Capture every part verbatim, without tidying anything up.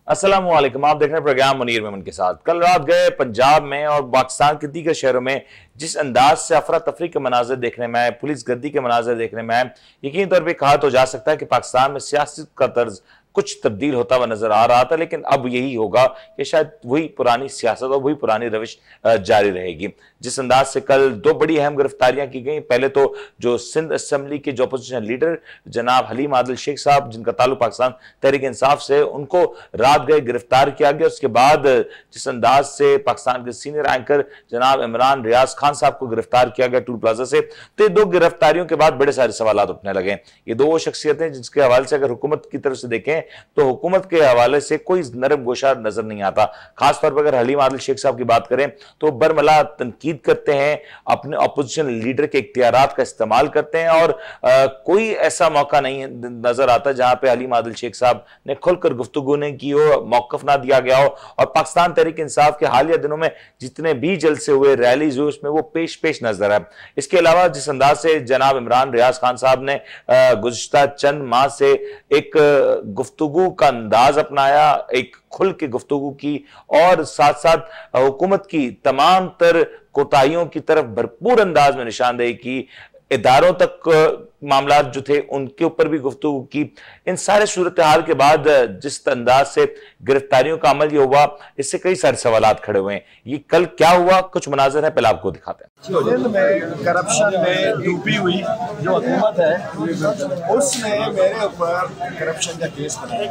अस्सलाम वालेकुम, आप देख रहे हैं प्रोग्राम मुनीर मेमन के साथ। कल रात गए पंजाब में और पाकिस्तान के दीगर शहरों में जिस अंदाज से अफरा तफरी के मनाजर देखने में आए, पुलिस गर्दी के मनाजर देखने में आए, यकीनी तौर पर कहा तो जा सकता है कि पाकिस्तान में सियासत का तर्ज कुछ तब्दील होता हुआ नजर आ रहा था, लेकिन अब यही होगा कि शायद वही पुरानी सियासत और वही पुरानी रविश जारी रहेगी। जिस अंदाज से कल दो बड़ी अहम गिरफ्तारियां की गई, पहले तो जो सिंध असेंबली के जो अपोजिशन लीडर जनाब हलीम आदिल शेख साहब, जिनका ताल्लुक पाकिस्तान तहरीक इंसाफ से, उनको रात गए गिरफ्तार किया गया। उसके बाद जिस अंदाज से पाकिस्तान के सीनियर एंकर जनाब इमरान रियाज खान साहब को गिरफ्तार किया गया टूल प्लाजा से, तो ये दो गिरफ्तारियों के बाद बड़े सारे सवाल उठने लगे। ये दो शख्सियतें जिसके हवाले से अगर हुकूमत की तरफ से देखें तो हुकूमत के हवाले से कोई नरम गोशा नजर नहीं आता। खासतौर पर अगर हलीम आदिल शेख साहब की बात करें तो बरमला तनकीद करते हैं, अपने अपोजिशन लीडर के इख्तियारात का इस्तेमाल करते हैं, और आ, कोई ऐसा मौका नहीं नजर आता जहां पे हलीम आदिल शेख साहब ने खुलकर गुफ्तगू नहीं की हो, मौकफ ना दिया गया हो। और पाकिस्तान तहरीक इंसाफ के हालिया दिनों में जितने भी जलसे हुए, रैलीज हुए, उसमें वो पेश पेश नजर है। इसके अलावा जिस अंदाज से जनाब इमरान रियाज खान साहब ने गुज़िश्ता चंद माह से एक गुफ्तगू का अंदाज अपनाया, एक खुल के गुफ्तगू की, और साथ साथ हुकूमत की तमाम तर कोताहियों की तरफ भरपूर अंदाज में निशानदेही की, इदारों तक मामला जो थे उनके ऊपर भी गुफ्तगू की। इन सारे सूरत हाल के बाद जिस अंदाज से गिरफ्तारियों का अमल ये हुआ, इससे कई सारे सवालात खड़े हुए हैं। ये कल क्या हुआ, कुछ मनाजर है, पहले आपको दिखाते हैं। सिंध में करप्शन में डूबी हुई जो हुकूमत है, उसने मेरे ऊपर करप्शन का केस बनाया।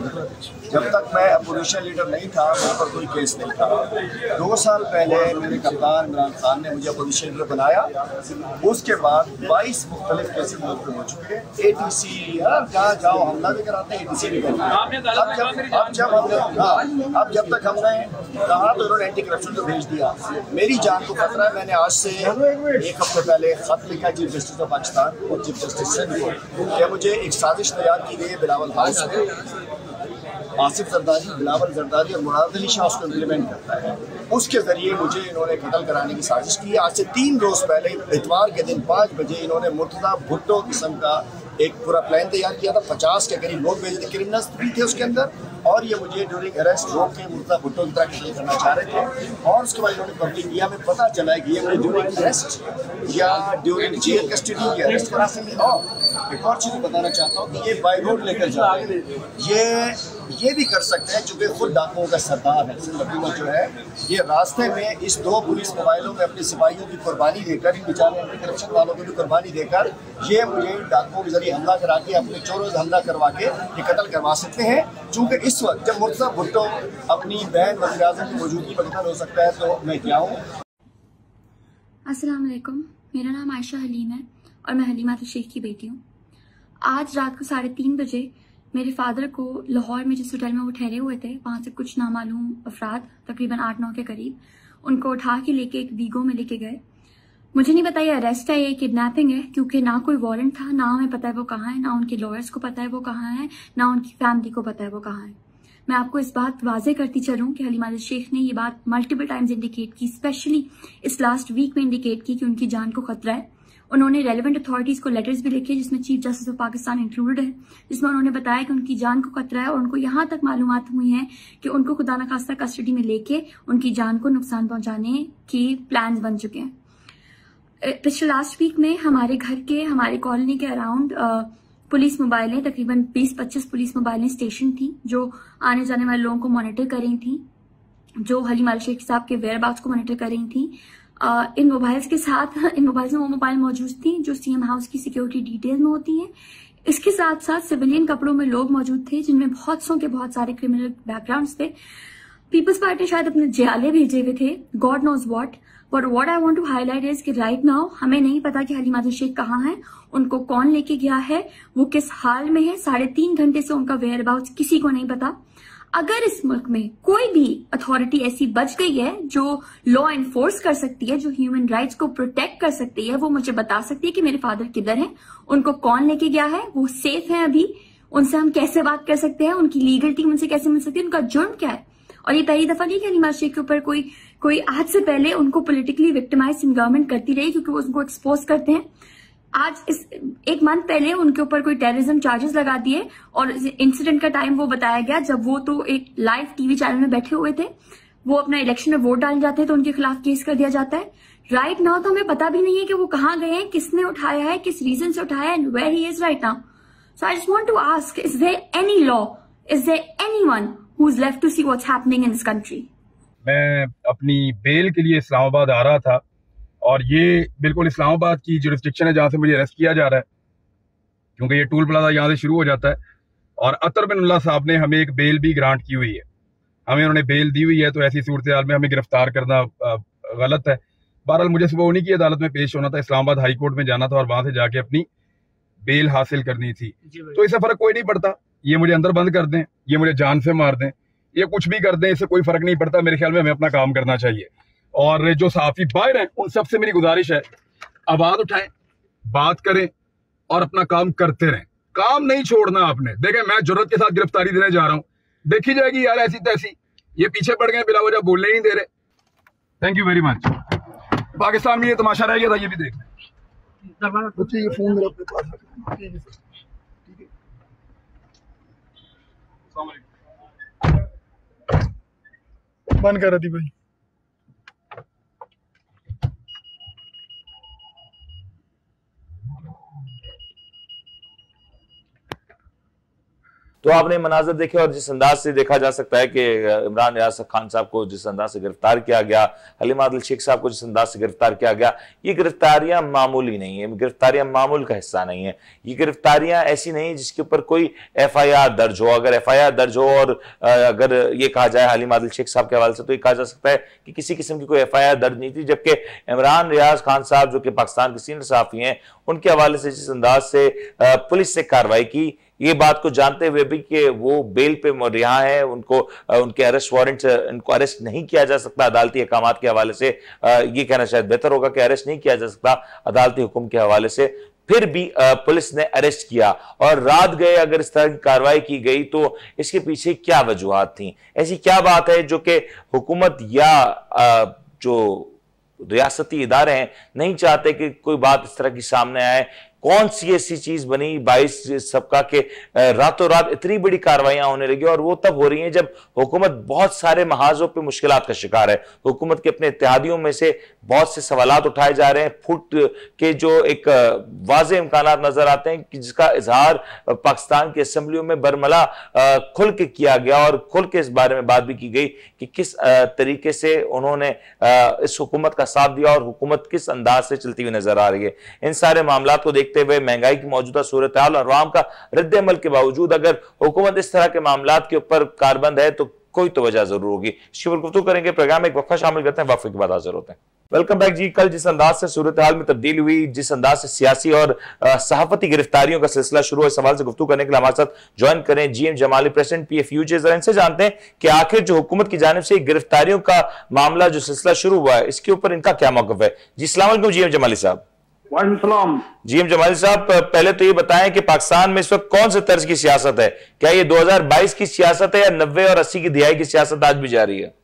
जब तक मैं अपोजिशन लीडर नहीं था, मेरे पर कोई केस नहीं था। दो साल पहले मेरे कप्तान इमरान खान ने मुझे अपोजिशन लीडर बनाया। उसके बाद बाईस मुख्तलिफ केसेस हो चुके हैं। ए टी सी जहाँ जाओ हमला भी कराते हैं, ए टी सी भी करते हैं। अब जब अब जब हमने हाँ अब जब तक हमने कहा तो उन्होंने एंटी करप्शन को भेज दिया। मेरी जान को खतरा है। मैंने आज से एक हफ्ते पहले खत लिखा चीफ जस्टिस ऑफ पाकिस्तान और चीफ जस्टिस सिंध को कि मुझे एक साजिश तैयार की गई है बिलावल हाउस में। आसिफ जरदारी, बिलावल जरदारी और मुराद अली शाह उसको इम्प्लीमेंट करता है। उसके जरिए मुझे इन्होंने कत्ल कराने की साजिश की। आज से तीन रोज पहले इतवार के दिन पाँच बजे इन्होंने मुर्तजा भुट्टो किस्म का एक पूरा प्लान तैयार किया था। पचास के करीब लोग भेजे थे, क्रिमिनल्स भी थे उसके अंदर, और ये मुझे ड्यूरिंग अरेस्ट रोक के मुर्तजा भुट्टो की तरह कत्ल करना चाह रहे थे। और उसके बाद इन्होंने पब्लिक मीडिया में पता चला है कि ये मुझे ड्यूरिंग अरेस्ट या ड्यूरिंग जेल कस्टडी की अरेस्ट करा सकते। और एक और चीज़ बताना चाहता हूँ कि ये बाई रोड लेकर जा रहे हैं। ये ये भी कर सकते हैं चूँकि खुद डाकुओं का सरदार है सिंध हुकूमत जो है। ये रास्ते में इस दो पुलिस मोबाइलों में अपने सिपाहियों की कुर्बानी देकर, इन बेचारे एंटी करप्शन वालों की भी कुर्बानी देकर, ये मुझे डाकुओं के जरिए हमला करा के, अपने चोरों से हमला करवा के ये कत्ल करवा सकते हैं। चूँकि इस वक्त जब मुर्तजा भुट्टो अपनी बहन वज़ीर आज़म की मौजूदगी में कत्ल हो सकता है, तो मैं क्या हूँ। अस्सलाम वालेकुम, मेरा नाम आयशा हलीम है और मैं हलीम आदिल शेख की बेटी हूँ। आज रात को साढ़े तीन बजे मेरे फादर को लाहौर में जिस होटल में वो ठहरे हुए थे, वहाँ से कुछ नामालूम अफराद तकरीबन आठ नौ के करीब उनको उठा के लेके एक वीगो में लेके गए। मुझे नहीं पता ये अरेस्ट है, ये किडनैपिंग है, क्योंकि ना कोई वारंट था, ना हमें पता है वो कहाँ है, ना उनके लॉयर्स को पता है वो कहाँ है, ना उनकी फैमिली को पता है वो कहाँ है। मैं आपको इस बात वाजे करती चलूँ कि हलीम आदिल शेख ने ये बात मल्टीपल टाइम्स इंडिकेट की, स्पेशली इस लास्ट वीक में इंडिकेट की कि उनकी जान को खतरा है। उन्होंने रेलेवेंट अथॉरिटीज को लेटर्स भी लिखे जिसमें chief justice of Pakistan included है, जिसमें उन्होंने बताया कि उनकी जान को खतरा है और उनको यहाँ तक मालूमात हुई हैं कि उनको खुदा न खास्ता कस्टडी में लेके उनकी जान को नुकसान पहुंचाने के प्लान्स बन चुके हैं। पिछले लास्ट वीक में हमारे घर के, हमारे कॉलोनी के अराउंड पुलिस मोबाइलें, तकरीबन बीस पच्चीस पुलिस मोबाइलें स्टेशन थी जो आने जाने वाले लोगों को मॉनिटर कर रही थी, जो हलीम आदिल शेख साहब के वेयरअबाउट्स को मॉनिटर कर रही थी। Uh, इन मोबाइल्स के साथ इन मोबाइल्स में वो मोबाइल मौजूद थी जो सीएम हाउस की सिक्योरिटी डिटेल में होती हैं। इसके साथ साथ सिविलियन कपड़ों में लोग मौजूद थे जिनमें बहुत सौ के बहुत सारे क्रिमिनल बैकग्राउंड्स थे। पीपल्स पार्टी शायद अपने जियाले भेजे हुए थे, God knows what. But what I want to highlight is कि राइट नाउ हमें नहीं पता कि हलीम आदिल शेख कहाँ है, उनको कौन लेके गया है, वो किस हाल में है। साढ़े तीन घंटे से उनका वेयर अबाउट किसी को नहीं पता। अगर इस मुल्क में कोई भी अथॉरिटी ऐसी बच गई है जो लॉ एनफोर्स कर सकती है, जो ह्यूमन राइट्स को प्रोटेक्ट कर सकती है, वो मुझे बता सकती है कि मेरे फादर किधर हैं, उनको कौन लेके गया है, वो सेफ हैं अभी, उनसे हम कैसे बात कर सकते हैं, उनकी लीगल टीम उनसे कैसे मिल सकती है, उनका जुर्म क्या है। और ये पहली दफा नहीं कि हलीम आदिल शेख के ऊपर कोई कोई आज से पहले उनको पोलिटिकली विक्टिमाइज गवर्नमेंट करती रही, क्योंकि वो उनको एक्सपोज करते हैं। आज इस एक मंथ पहले उनके ऊपर कोई टेररिज्म चार्जेस लगा दिए और इंसिडेंट का टाइम वो बताया गया जब वो तो एक लाइव टीवी चैनल में बैठे हुए थे, वो अपना इलेक्शन में वोट डालने जाते हैं तो उनके खिलाफ केस कर दिया जाता है। राइट नाउ तो हमें पता भी नहीं है कि वो कहाँ गए हैं, किसने उठाया है, किस रीजन से उठाया है, and where he is right now. So I just want to ask, is there any law, is there anyone who is left to see what's happening in this country? मैं अपनी बेल के लिए इस्लामाबाद आ रहा था और ये बिल्कुल इस्लामाबाद की जुरिस्डिक्शन है जहाँ से मुझे अरेस्ट किया जा रहा है, क्योंकि ये टूल प्लाजा यहाँ से शुरू हो जाता है। और अतर बिन साहब ने हमें एक बेल भी ग्रांट की हुई है, हमें उन्होंने बेल दी हुई है, तो ऐसी सूरत हाल में हमें गिरफ्तार करना गलत है। बहरहाल मुझे सुबह उन्हीं की अदालत में पेश होना था, इस्लामाबाद हाई कोर्ट में जाना था और वहां से जाके अपनी बेल हासिल करनी थी। तो इससे फर्क कोई नहीं पड़ता, ये मुझे अंदर बंद कर दें, ये मुझे जान से मार दें, ये कुछ भी कर दें, इससे कोई फर्क नहीं पड़ता। मेरे ख्याल में हमें अपना काम करना चाहिए। और जो सहाफी बाहर हैं उन सबसे मेरी गुजारिश है, आवाज उठाएं, बात करें और अपना काम करते रहें, काम नहीं छोड़ना आपने। देखें, मैं जुर्रत के साथ गिरफ्तारी देने जा रहा हूं, देखी जाएगी यार ऐसी तैसी, ये पीछे पड़ गए, बिला वजह बोलने ही नहीं दे रहे। Thank you very much. Pakistan में ये तमाशा रह गया था, ये भी देख लें। ये फोन मेरा अपने पास है, बंद कर दी भाई। तो आपने मनाजर देखे और जिस अंदाज से देखा जा सकता है कि इमरान रियाज खान साहब को जिस अंदाज से गिरफ्तार किया गया, हलीमा आदिल शेख साहब को जिस अंदाज से गिरफ्तार किया गया, ये गिरफ्तारियां मामूली नहीं है, गिरफ्तारियां मामूल का हिस्सा नहीं है। ये गिरफ्तारियां ऐसी नहीं है जिसके ऊपर कोई एफ आई आर दर्ज हो। अगर एफ आई आर दर्ज हो और अगर ये कहा जाए हलीमा आदिल शेख साहब के हवाले से, तो ये कहा जा सकता है कि किसी किस्म की कोई एफ आई आर दर्ज नहीं थी। जबकि इमरान रियाज खान साहब जो कि पाकिस्तान के सीनियर सहाफी हैं, उनके हवाले से जिस अंदाज से पुलिस से कार्रवाई की, ये बात को जानते हुए भी कि वो बेल पे रिहा है, उनको उनके अरेस्ट वारंट, उनको अरेस्ट नहीं किया जा सकता अदालती अहकाम के हवाले से, ये कहना शायद बेहतर होगा कि अरेस्ट नहीं किया जा सकता अदालती हुक्म के हवाले से, फिर भी पुलिस ने अरेस्ट किया और रात गए अगर इस तरह की कार्रवाई की गई तो इसके पीछे क्या वजूहात थी? ऐसी क्या बात है जो कि हुकूमत या जो रियासती इदारे हैं नहीं चाहते कि कोई बात इस तरह की सामने आए? कौन सी ऐसी चीज बनी बाईस सबका के रातों रात इतनी बड़ी कार्रवाइयां होने लगी? और वो तब हो रही हैं जब हुकूमत बहुत सारे महाजों पे मुश्किलात का शिकार है। हुकूमत के अपने इत्तेहादियों में से बहुत से सवालात उठाए जा रहे हैं, फुट के जो एक वाज़ेह इम्कानात नजर आते हैं कि जिसका इजहार पाकिस्तान की असम्बलियों में बरमला खुल के किया गया और खुल के इस बारे में बात भी की गई कि किस तरीके से उन्होंने इस हुकूमत का साथ दिया और हुकूमत किस अंदाज से चलती हुई नजर आ रही है। इन सारे मामलात को देखते हुए, महंगाई की मौजूदा सूरत हाल और अवाम का रद्द अमल के बावजूद अगर हुकूमत इस तरह के मामलात के ऊपर कारबंद है तो कोई तो वजह जरूर होगी। इसी पर गुफ्तगू करेंगे। प्रोग्राम में एक वक्फा शामिल करते हैं, वक्फे के बाद हाजिर होते हैं। वेलकम बैक जी। कल जिस अंदाज से सूरत हाल में तब्दील हुई, जिस अंदाज से सियासी और सहाफती गिरफ्तारियों का सिलसिला शुरू हुआ, इस सवाल से गुफ्तगू करने के लिए हमारे साथ ज्वाइन करें G M Jamali, president P F U. जरा इनसे जानते हैं कि आखिर जो हुकूमत की जानिब से गिरफ्तारियों का मामला जो सिलसिला शुरू हुआ है, इसके ऊपर इनका क्या मौक़िफ़ है? जी अस्सलाम वालेकुम जी एम जमाली साहब। वालेकुम जी एम जमाली साहब, पहले तो ये बताएं कि पाकिस्तान में इस वक्त कौन से तर्ज की सियासत है? क्या ये दो हज़ार बाईस की सियासत है या नब्बे और अस्सी की दिहाई की सियासत आज भी जारी है?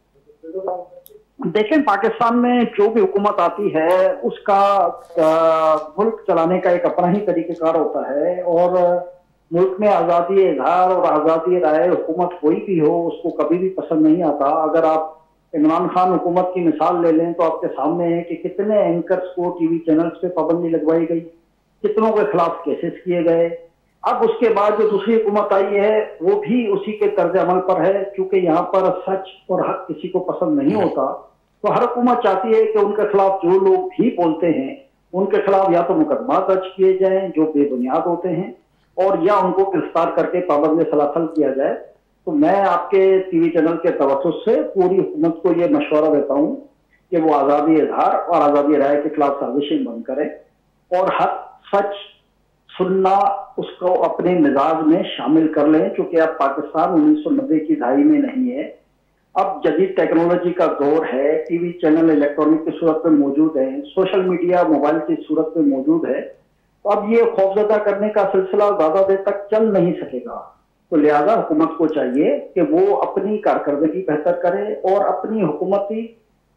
देखें, पाकिस्तान में जो भी हुकूमत आती है उसका मुल्क चलाने का एक अपना ही तरीक़ेकार होता है और मुल्क में आज़ादी इज़हार और आज़ादी राय हुकूमत कोई भी हो उसको कभी भी पसंद नहीं आता। अगर आप इमरान खान हुकूमत की मिसाल ले लें तो आपके सामने है कि कितने एंकर्स को टीवी चैनल्स पे पाबंदी लगवाई गई, कितनों के खिलाफ केसेस किए गए। अब उसके बाद जो दूसरी हुकूमत आई है वो भी उसी के तर्ज अमल पर है, क्योंकि यहाँ पर सच और हक किसी को पसंद नहीं होता। तो हर हुकूमत चाहती है कि उनके खिलाफ जो लोग भी बोलते हैं उनके खिलाफ या तो मुकदमा दर्ज किए जाएं जो बेबुनियाद होते हैं, और या उनको गिरफ्तार करके पाबंद सलाखल किया जाए। तो मैं आपके टीवी चैनल के तवज्जुह से पूरी हुकूमत को ये मशवरा देता हूँ कि वो आज़ादी इज़हार और आज़ादी राय के खिलाफ साजिशें बंद करें और हक सच सुनना उसको अपने मिजाज में शामिल कर लें, क्योंकि अब पाकिस्तान उन्नीस सौ नब्बे की दहाई में नहीं है। अब जदीद टेक्नोलॉजी का दौर है, टीवी चैनल इलेक्ट्रॉनिक की सूरत में मौजूद है, सोशल मीडिया मोबाइल की सूरत में मौजूद है। तो अब ये खौफजदा करने का सिलसिला ज्यादा देर तक चल नहीं सकेगा। तो लिहाजा हुकूमत को चाहिए कि वो अपनी कारकर्दगी बेहतर करे और अपनी हुकूमती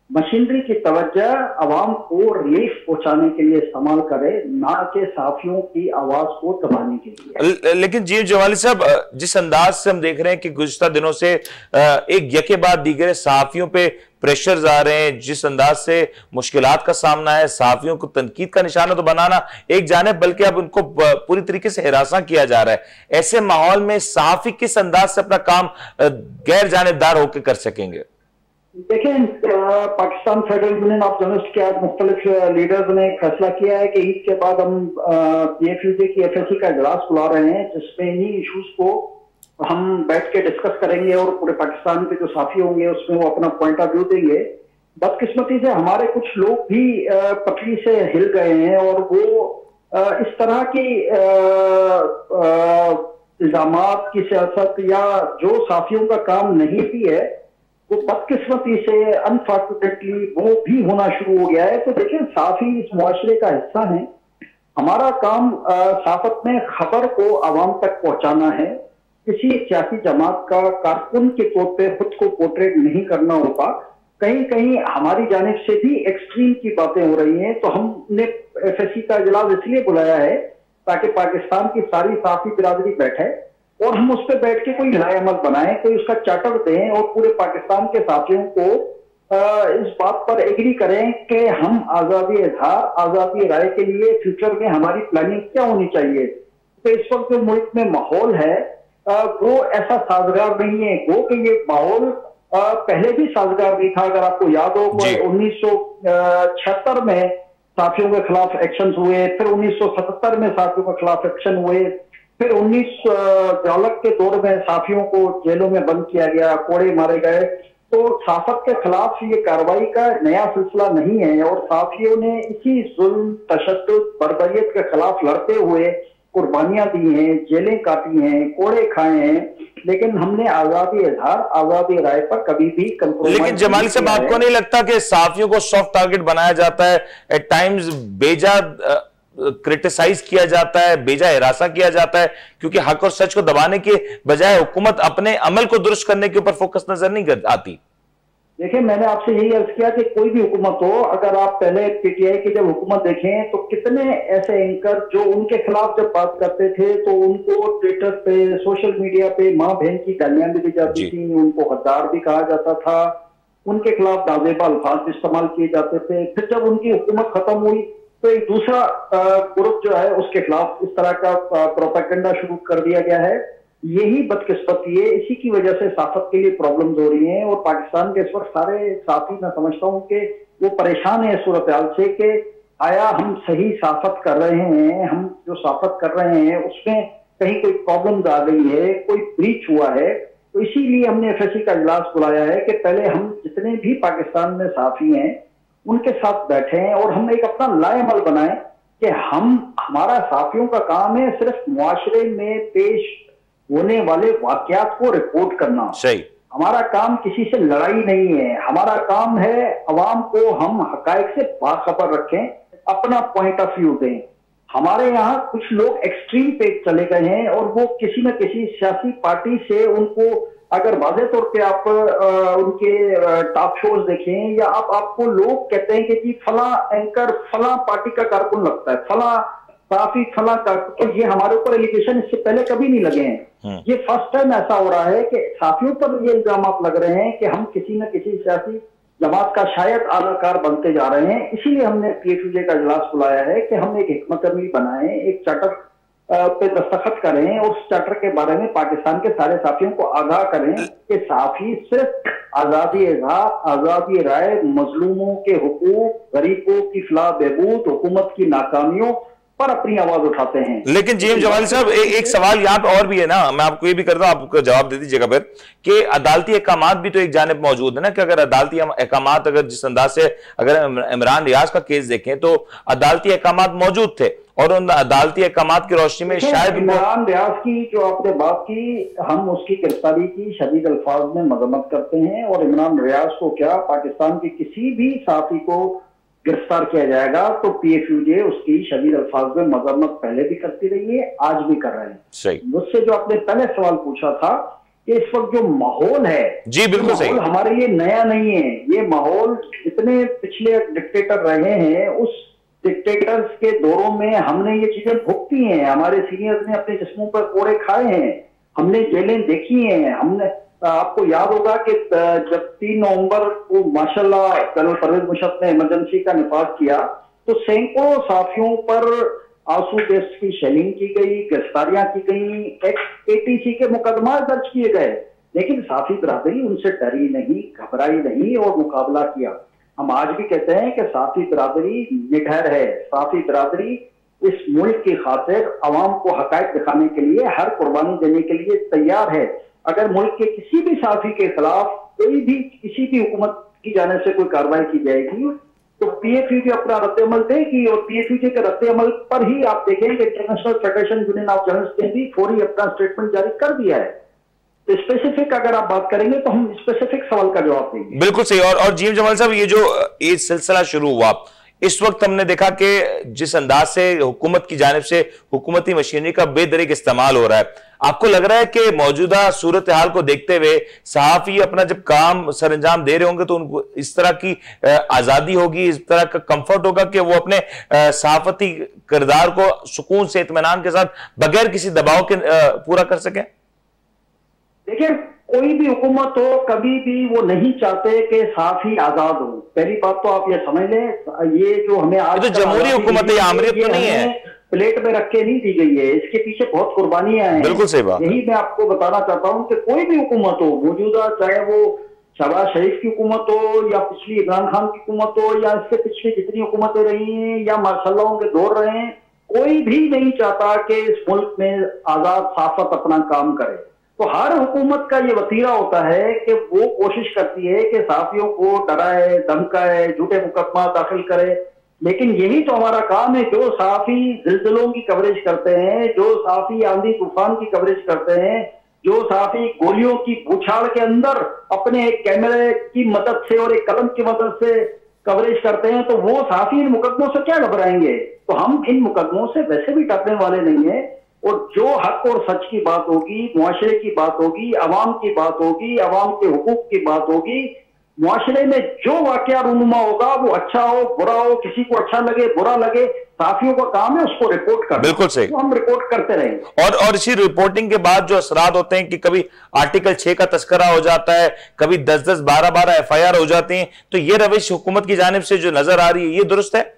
मशीनरी की तवज्जो आवाम को रिलीफ पहुंचाने के लिए इस्तेमाल करे, ना कि साफियों की आवाज को दबाने के लिए। लेकिन जी जवाली साहब, जिस अंदाज से हम देख रहे हैं कि गुज़िश्ता दिनों से एक यके बाद दीगर सहाफियों पे प्रेशर्स आ रहे हैं, जिस अंदाज से मुश्किलात का सामना है, सहाफियों को तनकीद का निशाना तो बनाना एक जानिब, बल्कि अब उनको पूरी तरीके से हिरासा किया जा रहा है। ऐसे माहौल में सहाफी किस अंदाज से अपना काम गैर जानिबदार होकर कर सकेंगे? देखें, Pakistan federal union of journalist के आज मुख्तलिफ लीडर्स ने फैसला किया है कि ईद के बाद हम पीएफयूजे की एफएसी का इजलास बुला रहे हैं, जिसमें इन्हीं इशूज को हम बैठ के डिस्कस करेंगे और पूरे पाकिस्तान के जो साथी होंगे उसमें वो अपना पॉइंट ऑफ व्यू देंगे। बदकिस्मती से हमारे कुछ लोग भी पटरी से हिल गए हैं और वो इस तरह की इल्जामात की सियासत या जो साथियों का काम नहीं भी है वो बदकिस्मती से अनफॉर्चुनेटली वो भी होना शुरू हो गया है। तो देखिए, साफी इस मुआशरे का हिस्सा है। हमारा काम साफत में खबर को आवाम तक पहुंचाना है। किसी सियासी जमात का कारकुन के तौर पे खुद को पोर्ट्रेट नहीं करना होता। कहीं कहीं हमारी जानिब से भी एक्सट्रीम की बातें हो रही हैं, तो हमने एफएसी का इजलास इसलिए बुलाया है ताकि पाकिस्तान की सारी साफी बिरादरी बैठे और हम उस पर बैठ के कोई राय अमल बनाएं, कोई उसका चार्टर दें और पूरे पाकिस्तान के साथियों को इस बात पर एग्री करें कि हम आजादी इजहार, आजादी राय के लिए फ्यूचर में हमारी प्लानिंग क्या होनी चाहिए। तो इस वक्त जो मुल्क में माहौल है वो ऐसा साजगार नहीं है। वो कि ये माहौल पहले भी साजगार नहीं था। अगर आपको याद हो, उन्नीस सौ छिहत्तर में साथियों के खिलाफ एक्शन हुए, फिर उन्नीस सौ सतहत्तर में साथियों के खिलाफ एक्शन हुए, फिर उन्नीस दौलत के दौर में साथियों को जेलों में बंद किया गया, कोड़े मारे गए। तो साफत के खिलाफ ये कार्रवाई का नया सिलसिला नहीं है और साथियों ने इसी जुल्म, तशद्दुद, बर्बरियत के खिलाफ लड़ते हुए कुर्बानियां दी हैं, जेलें काटी हैं, कोड़े खाए हैं, लेकिन हमने आजादी इजहार, आजादी राय पर कभी भी कंप्रोमाइज। लेकिन जमाली साहब, आपको नहीं लगता कि साफियों को सॉफ्ट टारगेट बनाया जाता है, एट टाइम्स बेजा क्रिटिसाइज किया जाता है, बेजा हिरासा किया जाता है, क्योंकि हक और सच को दबाने के बजाय हुकूमत अपने अमल को दुरुस्त करने के ऊपर फोकस नजर नहीं आती? देखिए, मैंने आपसे यही अर्ज किया कि कोई भी हुकूमत हो, अगर आप पहले पीटीआई की जब हुकूमत देखें तो कितने ऐसे एंकर जो उनके खिलाफ जब बात करते थे तो उनको ट्विटर पे, सोशल मीडिया पे माँ बहन की गालियां भी दी जाती थी, उनको गद्दार भी कहा जाता था, उनके खिलाफ नाजेबा अल्फाज भी इस्तेमाल किए जाते थे। फिर जब उनकी हुकूमत खत्म हुई तो एक दूसरा ग्रुप जो है उसके खिलाफ इस तरह का प्रोपेगेंडा शुरू कर दिया गया है। यही बदकिस्मती है, इसी की वजह से साफत के लिए प्रॉब्लम्स हो रही हैं और पाकिस्तान के इस वक्त सारे साथी, मैं समझता हूं कि वो परेशान है सूरत हाल से कि आया हम सही साफत कर रहे हैं, हम जो साफत कर रहे हैं उसमें कहीं कोई प्रॉब्लम्स आ गई है, कोई ब्रीच हुआ है। तो इसीलिए हमने एफएसी का इजलास बुलाया है कि पहले हम जितने भी पाकिस्तान में साथी हैं उनके साथ बैठे हैं और हम एक अपना लाएमल बनाएं कि हम हमारा साथियों का काम है सिर्फ मुआशरे में पेश होने वाले वाकयात को रिपोर्ट करना। सही। हमारा काम किसी से लड़ाई नहीं है, हमारा काम है अवाम को हम हकायक से बाखबर रखें, अपना पॉइंट ऑफ व्यू दें। हमारे यहाँ कुछ लोग एक्सट्रीम पे चले गए हैं और वो किसी न किसी सियासी पार्टी से उनको, अगर वाज़े तौर पे आप आ, उनके टॉक शोज देखें या आप आपको लोग कहते हैं कि जी फला एंकर फला पार्टी का कारकुन लगता है, फला काफी फला का, तो ये हमारे ऊपर एलिगेशन इससे पहले कभी नहीं लगे हैं। ये फर्स्ट टाइम ऐसा हो रहा है कि साथियों पर ये इल्जाम लग रहे हैं कि हम किसी न किसी सियासी जमात का शायद आलाकार बनते जा रहे हैं। इसीलिए हमने पीएफयूजे का इजलास बुलाया है कि हम एक हिकमत अमली बनाएं, एक चार्टर पे दस्तखत करें और उस चार्टर के बारे में पाकिस्तान के सारे साथियों को आगाह करें कि साथी सिर्फ आजादी इजहार, आजादी राय, मजलूमों के हुकूक, गरीबों की फलाह बहबूद, हुकूमत की नाकामियों पर अपनी आवाज उठाते हैं। लेकिन जी एम जवाली साहब, ए, एक सवाल यहाँ पे और भी है ना, मैं आपको ये भी करता हूँ, आपको जवाब दे दीजिएगा फिर, कि अदालती अहकामात भी तो एक जानिब मौजूद है ना, कि अगर अदालती अहकामात, अगर जिस अंदाज से अगर इमरान रियाज का केस देखें तो अदालती अहकामात मौजूद थे और उन अदालती अहकामात की रोशनी में शायद इमरान रियाज की जो आपने बात की, हम उसकी गिरफ्तारी की शदीद अल्फाज में मजम्मत करते हैं और इमरान रियाज को क्या, पाकिस्तान के किसी भी साथी को गिरफ्तार किया जाएगा तो पीएफयूजे उसकी शदीद अल्फाज में मजम्मत पहले भी करती रही है, आज भी कर रहे हैं। सही। मुझसे जो आपने पहले सवाल पूछा था कि इस वक्त जो माहौल है, जी बिल्कुल सही, हमारे लिए नया नहीं है। ये माहौल जितने पिछले डिक्टेटर रहे हैं, उस डिक्टेटर्स के दौरों में हमने ये चीजें भुगती हैं। हमारे सीनियर्स ने अपने जिस्मों पर कोड़े खाए हैं, हमने जेलें देखी हैं। हमने, आपको याद होगा कि जब तीन नवंबर को माशाल्लाह जनरल परवेज मुशर्रफ ने इमरजेंसी का निफाज किया, तो सैकड़ों साथियों पर आंसू गैस की शेलिंग की गई, गिरफ्तारियां की गई, एक्स एटीसी के मुकदमा दर्ज किए गए, लेकिन साथी बिरादरी उनसे डरी नहीं, घबराई नहीं और मुकाबला किया। हम आज भी कहते हैं कि साथी बिरादरी निडर है, साथी बिरादरी इस मुल्क की खातिर अवाम को हकायक दिखाने के लिए हर कुर्बानी देने के लिए तैयार है। अगर मुल्क के किसी भी साथी के खिलाफ कोई भी किसी भी हुकूमत की जाने से कोई कार्रवाई की जाएगी, तो पीएफयूजे अपना रद्द-ए-अमल देगी, और पीएफयूजे के रद्द-ए-अमल पर ही आप देखेंगे international federation union of journalist ने भी फौरी अपना स्टेटमेंट जारी कर दिया है। तो स्पेसिफिक अगर आप बात करेंगे तो हम स्पेसिफिक सवाल का जवाब देंगे। बिल्कुल सही। और और जीएम जमाल साहब, ये जो ये सिलसिला शुरू हुआ, इस वक्त हमने देखा कि जिस अंदाज से हुकूमत की जानिब से हुकूमती मशीनरी का बेदरीक इस्तेमाल हो रहा है, आपको लग रहा है कि मौजूदा सूरत हाल को देखते हुए सहाफी अपना जब काम सर अंजाम दे रहे होंगे तो उनको इस तरह की आजादी होगी, इस तरह का कंफर्ट होगा कि वो अपने सहाफती किरदार को सुकून से, इत्मीनान के साथ, बगैर किसी दबाव के पूरा कर सकें? देखिए, कोई भी हुकूमत हो, कभी भी वो नहीं चाहते कि सहाफी आजाद हो। पहली बात तो आप ये समझ लें, ये जो हमें आज तो जमहूरी हुकूमत है, आमरीत तो नहीं है, प्लेट में रख के नहीं दी गई है, इसके पीछे बहुत कुर्बानियां हैं। बिल्कुल सही बात। यही मैं आपको बताना चाहता हूं कि कोई भी हुकूमत हो मौजूदा, चाहे वो शहबाज शरीफ की हुकूमत हो या पिछली इमरान खान की हुकूमत हो या इससे पिछली जितनी हुकूमतें रही हैं या माशाल्लाह के दौर रहे हैं, कोई भी नहीं चाहता कि इस मुल्क में आजाद सहाफत अपना काम करे। तो हर हुकूमत का ये वतीरा होता है कि वो कोशिश करती है कि सहाफियों को डराए, धमकाए, झूठे मुकदमा दाखिल करे। लेकिन यही तो हमारा काम है, जो सहाफी जिल्जिलों की कवरेज करते हैं, जो सहाफी आंधी तूफान की कवरेज करते हैं, जो सहाफी गोलियों की बौछार के अंदर अपने एक कैमरे की मदद से और एक कलम की मदद से कवरेज करते हैं, तो वो सहाफी इन मुकदमों से क्या घबराएंगे? तो हम इन मुकदमों से वैसे भी डरने वाले नहीं है। और जो हक और सच की बात होगी, मुआशरे की बात होगी, अवाम की बात होगी, अवाम के हुकूक की बात होगी, मुआशरे में जो वाकया रूनुमा होगा, वो अच्छा हो बुरा हो, किसी को अच्छा लगे बुरा लगे, साथियों का काम है उसको रिपोर्ट करना। बिल्कुल सही। तो हम रिपोर्ट करते रहेंगे। और और इसी रिपोर्टिंग के बाद जो असरात होते हैं कि कभी आर्टिकल छह का तस्करा हो जाता है, कभी दस दस बारह बारह एफ आई आर हो जाती हैं, तो ये रविश हुकूमत की जानिब से जो नजर आ रही है, ये दुरुस्त है?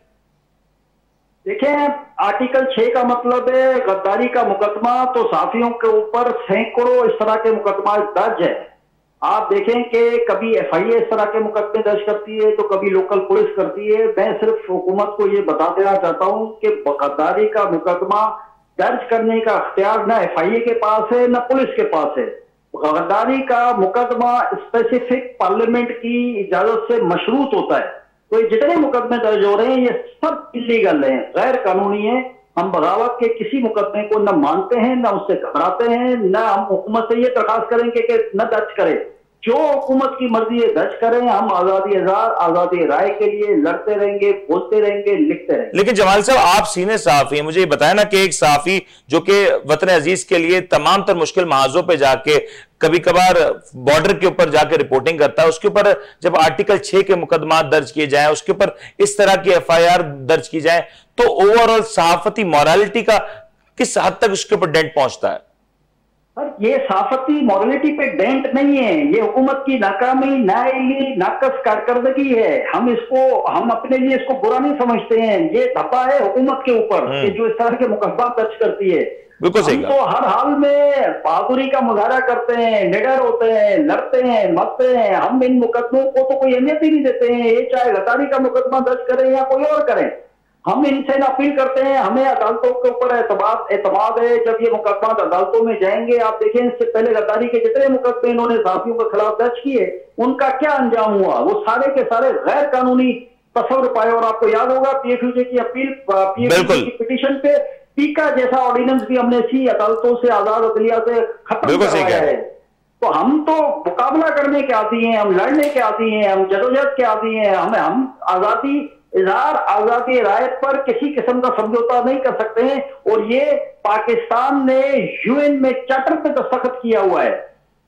देखें, आर्टिकल छह का मतलब है गद्दारी का मुकदमा, तो साथियों के ऊपर सैकड़ों इस तरह के मुकदमा दर्ज है। आप देखें कि कभी एफ आई ए इस तरह के मुकदमे दर्ज करती है, तो कभी लोकल पुलिस करती है। मैं सिर्फ हुकूमत को ये बता देना चाहता हूं कि गद्दारी का मुकदमा दर्ज करने का अख्तियार न एफ आई ए के पास है न पुलिस के पास है। गद्दारी का मुकदमा स्पेसिफिक पार्लियामेंट की इजाजत से मशरूत होता है। तो ये जितने मुकदमे दर्ज हो रहे हैं ये सब इलीगल हैं, गैर कानूनी है। हम बगावत के किसी मुकदमे को न मानते हैं, न उससे घबराते हैं, न हम हुकूमत से ये दरखास्त करेंगे कि न दर्ज करें। जो हुकूमत की मर्जी है दर्ज करें। हम आजादी इज़हार, आजादी राय के लिए लड़ते रहेंगे, बोलते रहेंगे, लिखते रहेंगे। लेकिन जमाल साहब, आप सीनियर सहाफी हैं, मुझे ये बताया ना कि एक सहाफी जो कि वतन अजीज के लिए तमाम तर मुश्किल महाजों पे जाके, कभी कभार बॉर्डर के ऊपर जाकर रिपोर्टिंग करता है, उसके ऊपर जब आर्टिकल छह के मुकदमा दर्ज किए जाएं, उसके ऊपर इस तरह की एफ आई आर दर्ज की जाए, तो ओवरऑल सहाफती मॉरलिटी का किस हद तक उसके ऊपर डेंट पहुंचता है? सर, ये सहाफती मॉरलिटी पे डेंट नहीं है, ये हुकूमत की नाकामी, नाइली, नाकस कारकर्दगी है। हम इसको हम अपने लिए इसको बुरा नहीं समझते हैं। ये धब्बा है हुकूमत के ऊपर कि जो इस तरह के मुकदमा दर्ज करती है। बिल्कुल सही। हम तो हर हाल में बहादुरी का मुजाहरा करते हैं, निडर होते हैं, लड़ते हैं, मरते हैं। हम इन मुकदमों को तो कोई अहमियत ही नहीं देते हैं, ये चाहे गद्दारी का मुकदमा दर्ज करें या कोई और करें। हम इनसे अपील करते हैं, हमें अदालतों के ऊपर एतमाद एतमाद है। जब ये मुकदमा अदालतों में जाएंगे, आप देखें इससे पहले गद्दारी के जितने मुकदमे इन्होंने साथियों के खिलाफ दर्ज किए, उनका क्या अंजाम हुआ? वो सारे के सारे गैर कानूनी तस्वर पाए। और आपको याद होगा पीएफयूजे की अपील, पीएफयूजे की पिटीशन पे पीका जैसा ऑर्डिनेंस भी हमने सी अदालतों से, आजाद अदलिया से खत्म करवाया है। तो हम तो मुकाबला करने के आदी हैं, हम लड़ने के आदी हैं, हम जदोजहद के आदी हैं। हमें हम आजादी इज़हार, आजादी राय पर किसी किस्म का समझौता नहीं कर सकते हैं। और ये पाकिस्तान ने यूएन में चार्टर पे दस्तखत किया हुआ है।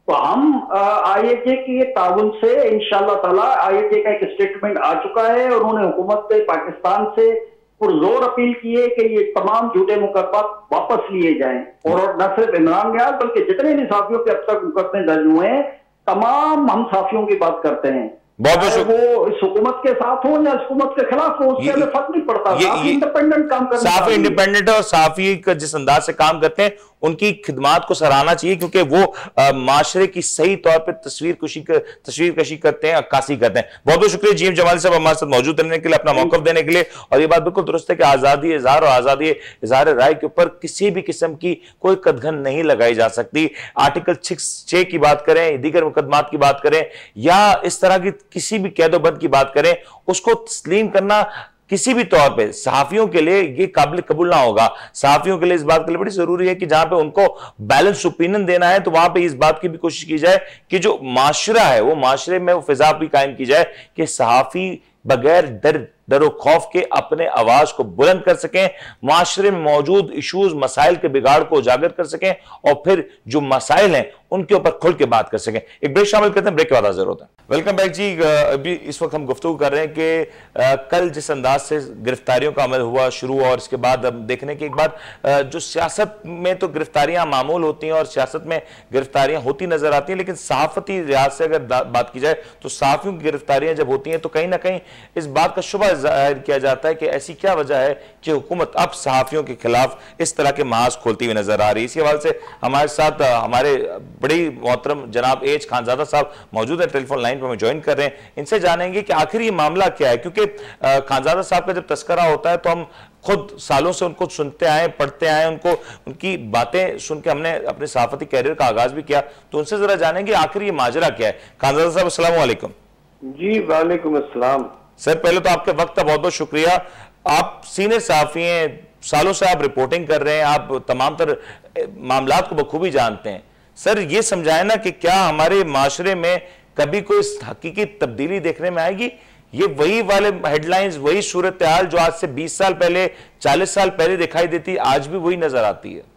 तो हम आईएजे के ताउन से इंशाल्लाह ताला, आईएजे का एक स्टेटमेंट आ चुका है और उन्होंने हुकूमत पाकिस्तान से पुरजोर अपील की है कि ये तमाम झूठे मुकदमा वापस लिए जाएं, और न सिर्फ इमरान नियाज बल्कि जितने भी साफियों के अब तक मुकदमे दर्ज हुए हैं, तमाम हम साफियों की बात करते हैं, चाहे वो इस हुकूमत के साथ हो या इस हुकूमत के खिलाफ हो, उससे हमें फर्क नहीं पड़ता। साफी इंडिपेंडेंट काम करना, साफी इंडिपेंडेंट और साफी जिस अंदाज से काम करते हैं उनकी खिदमात को सराहना चाहिए, क्योंकि वो आ, माशरे की सही तौर पर तस्वीर कशी कर, तस्वीर कशी करते हैं, अक्कासी करते हैं। बहुत बहुत शुक्रिया जीएम जमाली साहब हमारे साथ मौजूद रहने के लिए, अपना मौकफ देने के लिए। और ये बात बिल्कुल दुरुस्त है कि आजादी इजहार और आजादी इजहार राय के ऊपर किसी भी किस्म की कोई कदघन नहीं लगाई जा सकती। आर्टिकल छह की बात करें, दीगर मुकदमात की बात करें, या इस तरह की किसी भी कैदोबंद की बात करें, उसको तस्लीम करना किसी भी तौर पे सहाफियों के लिए ये काबिल कबूल ना होगा। सहाफियों के लिए इस बात के लिए बड़ी जरूरी है कि जहां पे उनको बैलेंस ओपिनियन देना है, तो वहां पे इस बात की भी कोशिश की जाए कि जो माशरा है वो माशरे में वो फिजा भी कायम की जाए कि सहाफी बगैर डर डरो खौफ के अपने आवाज को बुलंद कर सकें, माशरे में मौजूद इश्यूज मसाइल के बिगाड़ को उजागर कर सकें, और फिर जो मसाइल हैं उनके ऊपर खुल के बात कर सकें। एक ब्रेक शामिल करते हैं, ब्रेक के बाद हाजिर होता है। वेलकम बैक जी। अभी इस वक्त हम गुफ्तगू कर रहे हैं कि कल जिस अंदाज से गिरफ्तारियों का अमल हुआ शुरू हुआ, और इसके बाद हम देखने की एक बात, जो सियासत में तो गिरफ्तारियां मामूल होती हैं और सियासत में गिरफ्तारियां होती नजर आती हैं, लेकिन सहाफती लिहाज से अगर बात की जाए तो सहाफियों की गिरफ्तारियां जब होती हैं तो कहीं ना कहीं इस बात का शुबा जाहिर किया जाता है कि ऐसी क्या वजह है कि हुकूमत अब सहाफियों के खिलाफ इस तरह के महाज खोलती हुई नजर आ रही है। इसी हवाले से हमारे साथ हमारे बड़ी मोहतरम जनाब एच खानजादा साहब मौजूद है, टेलीफोन लाइन पर हमें ज्वाइन कर रहे हैं। इनसे जानेंगे कि आखिर ये मामला क्या है, क्योंकि खानजादा साहब का जब तस्करा होता है तो हम खुद सालों से उनको सुनते आए, पढ़ते आए, उनको उनकी बातें सुन के हमने अपने सहाफती कैरियर का आगाज भी किया, तो उनसे जरा जानेंगे आखिर ये माजरा क्या है। खानजादा साहब अस्सलाम वालेकुम। जी वालेकुम अस्सलाम। सर पहले तो आपके वक्त का बहुत बहुत शुक्रिया। आप सीनियर सहाफी हैं, सालों से आप रिपोर्टिंग कर रहे हैं, आप तमाम तर मामलात को बखूबी जानते हैं। सर ये समझाए ना कि क्या हमारे माशरे में कभी कोई हकीकी तब्दीली देखने में आएगी? ये वही वाले हेडलाइंस, वही सूरत हाल जो आज से बीस साल पहले, चालीस साल पहले दिखाई देती, आज भी वही नजर आती है?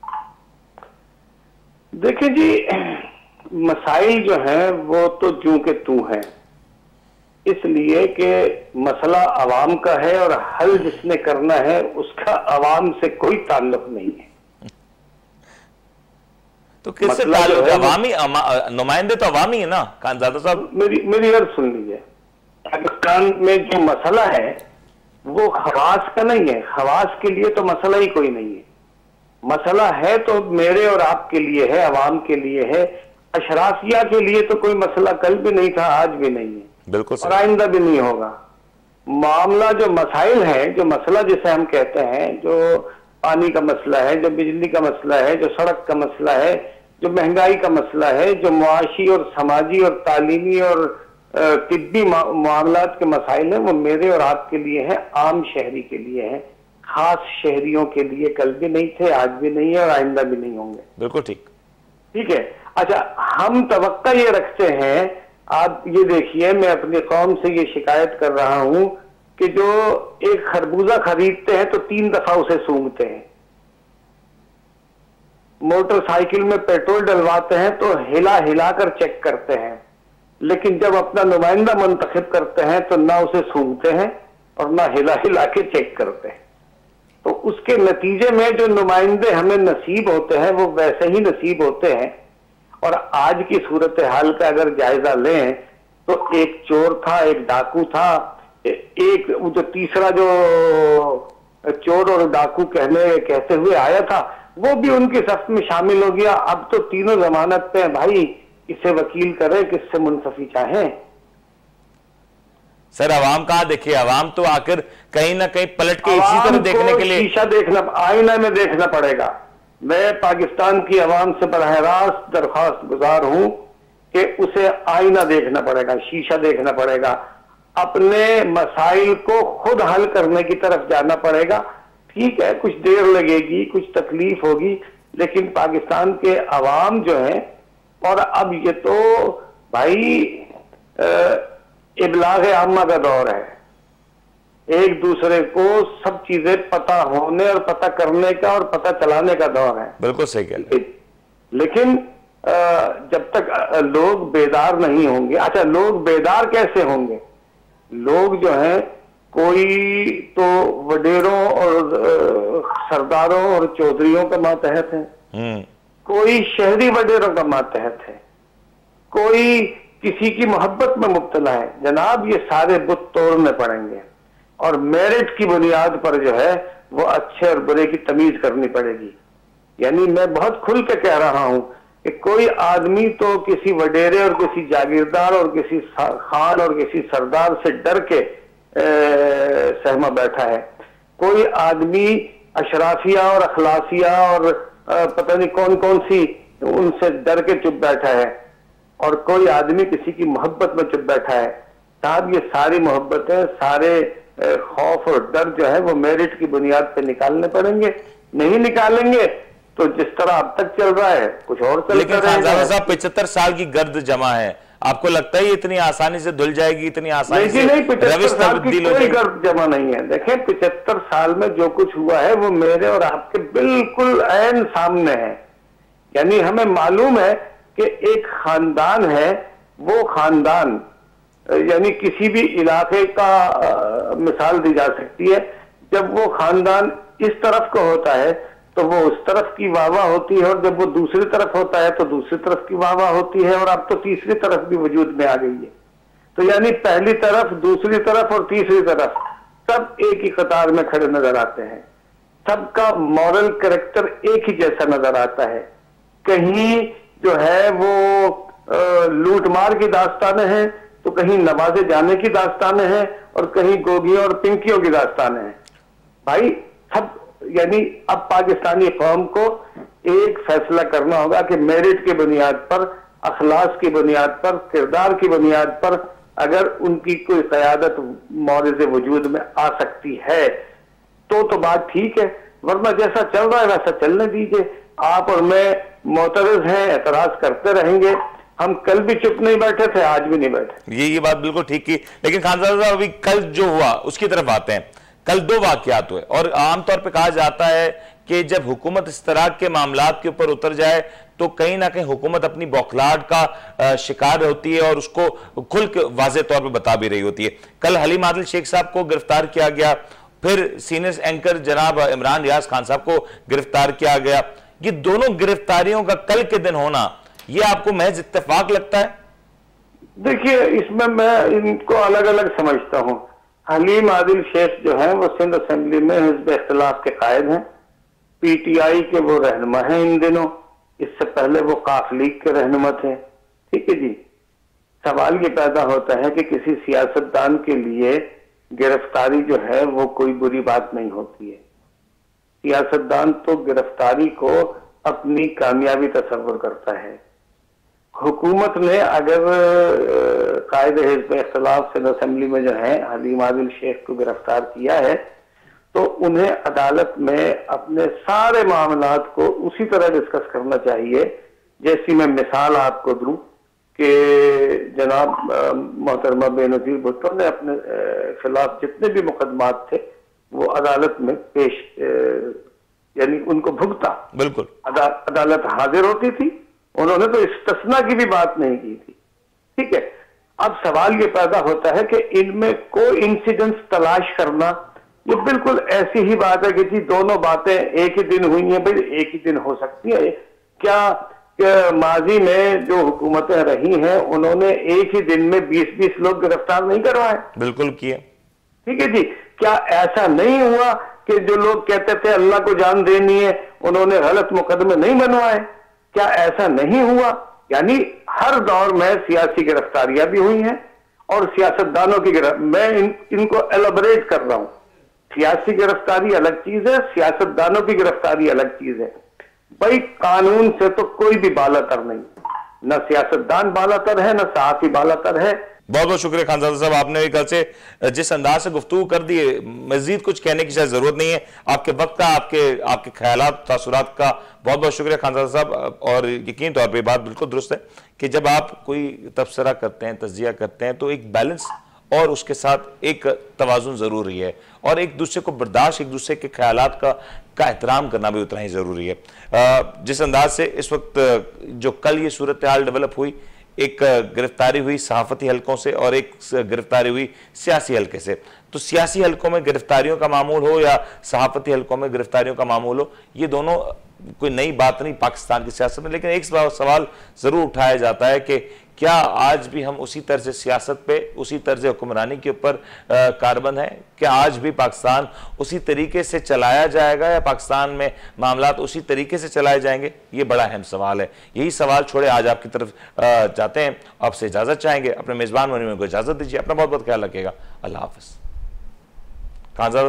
देखिए जी, मसाइल जो है वो तो जू के तू है, इसलिए कि मसला अवाम का है और हल जिसने करना है उसका अवाम से कोई ताल्लुक नहीं है। तो किससे ताल्लुक है? अवामी नुमाइंदे तो अवामी है ना खानजादा साहब। मेरी मेरी अर्ज सुन लीजिए, पाकिस्तान में जो मसला है वो खवास का नहीं है, खवास के लिए तो मसला ही कोई नहीं है। मसला है तो मेरे और आपके लिए है, अवाम के लिए है। अशराफिया के लिए तो कोई मसला कल भी नहीं था, आज भी नहीं है, बिल्कुल और आइंदा भी नहीं होगा। मामला जो मसाइल है, जो मसला जिसे हम कहते हैं, जो पानी का मसला है, जो बिजली का मसला है, जो सड़क का मसला है, जो महंगाई का मसला है, जो मुआशी और समाजी और तालीमी और तिब्बी मामलात के मसाइल हैं, वो मेरे और आपके लिए है, आम शहरी के लिए है, खास शहरियों के लिए कल भी नहीं थे, आज भी नहीं है और आइंदा भी नहीं होंगे। बिल्कुल ठीक ठीक है। अच्छा, हम तवक्का ये रखते हैं, आप ये देखिए, मैं अपनी कौम से ये शिकायत कर रहा हूं कि जो एक खरबूजा खरीदते हैं तो तीन दफा उसे सूंघते हैं, मोटरसाइकिल में पेट्रोल डलवाते हैं तो हिला हिला कर चेक करते हैं, लेकिन जब अपना नुमाइंदा मुंतखब करते हैं तो ना उसे सूंघते हैं और ना हिला हिला के चेक करते हैं। तो उसके नतीजे में जो नुमाइंदे हमें नसीब होते हैं वो वैसे ही नसीब होते हैं। और आज की सूरत हाल का अगर जायजा लें तो एक चोर था, एक डाकू था, एक जो तीसरा जो चोर और डाकू कहने कहते हुए आया था वो भी उनकी सफ में शामिल हो गया। अब तो तीनों जमानत पे भाई, किससे वकील करे, किससे मुंसफी चाहे। सर अवाम कहाँ देखे? अवाम तो आकर कहीं ना कहीं पलट के इसी तरह देखने के लिए शीशा देखना, आईना में देखना पड़ेगा। मैं पाकिस्तान की अवाम से बराह रास्त दरख्वास्त गुजार हूं कि उसे आईना देखना पड़ेगा, शीशा देखना पड़ेगा, अपने मसाइल को खुद हल करने की तरफ जाना पड़ेगा। ठीक है, कुछ देर लगेगी, कुछ तकलीफ होगी, लेकिन पाकिस्तान के अवाम जो है, और अब ये तो भाई इबलाग आमा का दौर है, एक दूसरे को सब चीजें पता होने और पता करने का और पता चलाने का दौर है। बिल्कुल सही कह रहे हैं। लेकिन जब तक लोग बेदार नहीं होंगे। अच्छा, लोग बेदार कैसे होंगे? लोग जो हैं, कोई तो वडेरों और सरदारों और चौधरियों का मातहत है, कोई शहरी वडेरों का मातहत है, कोई किसी की मोहब्बत में मुब्तला है। जनाब, ये सारे बुत तोड़ने पड़ेंगे और मेरिट की बुनियाद पर जो है वो अच्छे और बुरे की तमीज करनी पड़ेगी। यानी मैं बहुत खुल के कह रहा हूं कि कोई आदमी तो किसी वडेरे और किसी जागीरदार और किसी खान और किसी सरदार से डर के सहमा बैठा है, कोई आदमी अशराफिया और अखलासिया और आ, पता नहीं कौन कौन सी उनसे डर के चुप बैठा है, और कोई आदमी किसी की मोहब्बत में चुप बैठा है। साहब, ये सारी मोहब्बतें, सारे खौफ और डर जो है वो मेरिट की बुनियाद पे निकालने पड़ेंगे। नहीं निकालेंगे तो जिस तरह अब तक चल रहा है कुछ और चल लेकिन खानजादा साहब, पचहत्तर साल की गर्द जमा है, आपको लगता है ये इतनी आसानी से धुल जाएगी? इतनी आसानी नहीं, से नहीं, पचहत्तर साल की कोई गर्द जमा नहीं है। देखें, पचहत्तर साल में जो कुछ हुआ है वो मेरे और आपके बिल्कुल ऐन सामने है। यानी हमें मालूम है कि एक खानदान है, वो खानदान यानी किसी भी इलाके का आ, मिसाल दी जा सकती है। जब वो खानदान इस तरफ का होता है तो वो उस तरफ की वाहवाह होती है, और जब वो दूसरी तरफ होता है तो दूसरी तरफ की वाहवाह होती है, और अब तो तीसरी तरफ भी वजूद में आ गई है। तो यानी पहली तरफ, दूसरी तरफ और तीसरी तरफ सब एक ही कतार में खड़े नजर आते हैं। सबका मॉरल कैरेक्टर एक ही जैसा नजर आता है। कहीं जो है वो लूटमार की दास्तानें हैं, तो कहीं नवाजे जाने की दास्तानें हैं, और कहीं गोगियों और पिंकियों की दास्तानें हैं। भाई सब, यानी अब पाकिस्तानी कौम को एक फैसला करना होगा कि मेरिट की बुनियाद पर, अखलास की बुनियाद पर, किरदार की बुनियाद पर अगर उनकी कोई क़यादत मौरिज़ वजूद में आ सकती है तो तो बात ठीक है, वरना जैसा चल रहा है वैसा चलने दीजिए। आप और मैं मोतरज़ हैं, एतराज करते रहेंगे। हम कल भी चुप नहीं बैठे थे, आज भी नहीं बैठे। ये ये बात बिल्कुल ठीक की। लेकिन खानजादा साहब, अभी कल जो हुआ उसकी तरफ आते हैं। कल दो वाकयात हुए, और आमतौर पे कहा जाता है कि जब हुकूमत इस तरह के मामलात के ऊपर उतर जाए तो कहीं ना कहीं हुकूमत अपनी बौखलाहट का शिकार होती है और उसको खुल के वाज़ेह तौर पे बता भी रही होती है। कल हलीम आदिल शेख साहब को गिरफ्तार किया गया, फिर सीनियर एंकर जनाब इमरान रियाज खान साहब को गिरफ्तार किया गया। ये दोनों गिरफ्तारियों का कल के दिन होना, ये आपको महज इत्तेफाक लगता है? देखिए, इसमें मैं इनको अलग अलग समझता हूं। हलीम आदिल शेख जो है वो सिंध असेंबली में हिज़्ब इख्तिलाफ के कायद हैं, पीटीआई के वो रहनुमा हैं इन दिनों। इससे पहले वो काफ लीग के रहनुमा थे। ठीक है जी। सवाल ये पैदा होता है कि किसी सियासतदान के लिए गिरफ्तारी जो है वो कोई बुरी बात नहीं होती है। सियासतदान तो गिरफ्तारी को अपनी कामयाबी तस्वर करता है। हुकूमत ने अगर कायद हिज़्ब इख्तिलाफ सिंध असेंबली में जो है हलीम आदिल शेख को गिरफ्तार किया है तो उन्हें अदालत में अपने सारे मामलात को उसी तरह डिस्कस करना चाहिए जैसी मैं मिसाल आपको दूं कि जनाब मोहतरमा बेनज़ीर भुट्टो ने अपने खिलाफ जितने भी मुकदमात थे वो अदालत में पेश यानी उनको भुगता। बिल्कुल अदा, अदालत हाजिर होती थी, उन्होंने तो इस्तिस्ना की भी बात नहीं की थी। ठीक है। अब सवाल ये पैदा होता है कि इनमें कोई इंसिडेंस तलाश करना ये बिल्कुल ऐसी ही बात है कि जी दोनों बातें एक ही दिन हुई हैं। भाई एक ही दिन हो सकती है क्या? क्या माजी में जो हुकूमतें रही हैं उन्होंने एक ही दिन में बीस बीस लोग गिरफ्तार नहीं करवाए? बिल्कुल किए। ठीक है जी। क्या ऐसा नहीं हुआ कि जो लोग कहते थे अल्लाह को जान देनी है उन्होंने गलत मुकदमे नहीं बनवाए? क्या ऐसा नहीं हुआ? यानी हर दौर में सियासी गिरफ्तारियां भी हुई हैं और सियासतदानों की गिरफ्तार, मैं इन, इनको एलाबोरेट कर रहा हूं। सियासी गिरफ्तारी अलग चीज है, सियासतदानों की गिरफ्तारी अलग चीज है। भाई कानून से तो कोई भी बालातर नहीं, न सियासतदान बालातर है न सहाफी बालातर है। बहुत बहुत शुक्रिया खानजादा साहब, आपने कल से जिस अंदाज से गुफ्तगू कर दी, मजीद कुछ कहने की शायद जरूरत नहीं है। आपके वक्त का, आपके आपके ख्यालात तासुरात का बहुत बहुत शुक्रिया खानजादा साहब। और यकीन तौर पे बात बिल्कुल दुरुस्त है कि जब आप कोई तबसरा करते हैं, तज्जिया करते हैं तो एक बैलेंस और उसके साथ एक तवाज़ुन ज़रूरी है, और एक दूसरे को बर्दाश्त, एक दूसरे के ख्यालात का का एहतराम करना भी उतना ही ज़रूरी है। जिस अंदाज से इस वक्त जो कल ये सूरत हाल डेवलप हुई, एक गिरफ्तारी हुई सहाफ़ती हलकों से और एक गिरफ्तारी हुई सियासी हलके से, तो सियासी हलकों में गिरफ्तारियों का मामूल हो या सहाफ़ती हलकों में गिरफ्तारियों का मामूल हो, ये दोनों कोई नई बात नहीं पाकिस्तान की सियासत में। लेकिन एक सवाल ज़रूर उठाया जाता है कि क्या आज भी हम उसी तर्ज सियासत पे, उसी तर्ज हुक्मरानी के ऊपर कारबंद हैं? क्या आज भी पाकिस्तान उसी तरीके से चलाया जाएगा या पाकिस्तान में मामलात उसी तरीके से चलाए जाएंगे? ये बड़ा अहम सवाल है। यही सवाल छोड़े आज आपकी तरफ जाते हैं, आपसे इजाज़त चाहेंगे। अपने मेज़बान बनने को इजाज़त दीजिए। अपना बहुत बहुत ख्याल रखिएगा। अल्लाह हाफ़िज़।